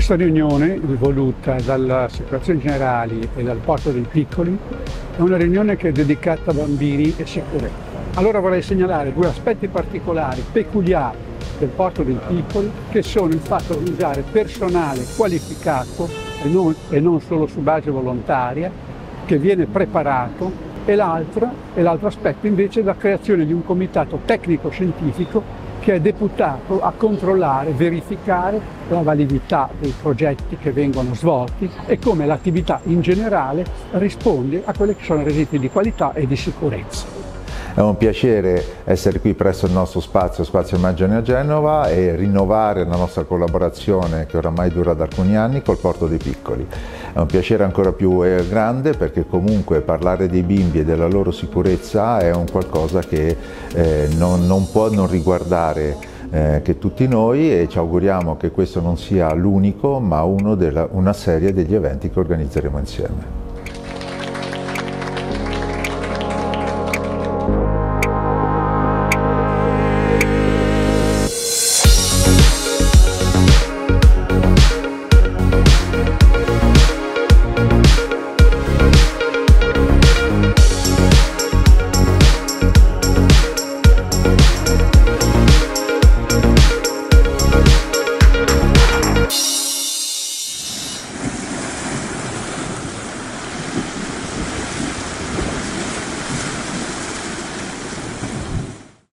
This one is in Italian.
Questa riunione, voluta dalle assicurazioni generali e dal Porto dei Piccoli, è una riunione che è dedicata a bambini e sicurezza. Allora vorrei segnalare due aspetti particolari, peculiari del Porto dei Piccoli, che sono il fatto di usare personale qualificato e non solo su base volontaria, che viene preparato, e l'altro aspetto invece è la creazione di un comitato tecnico-scientifico che è deputato a controllare, verificare la validità dei progetti che vengono svolti e come l'attività in generale risponde a quelli che sono i requisiti di qualità e di sicurezza. È un piacere essere qui presso il nostro Spazio Immagine a Genova e rinnovare la nostra collaborazione che oramai dura da alcuni anni col Porto dei Piccoli. È un piacere ancora più grande perché comunque parlare dei bimbi e della loro sicurezza è un qualcosa che non può non riguardare che tutti noi, e ci auguriamo che questo non sia l'unico ma una serie degli eventi che organizzeremo insieme.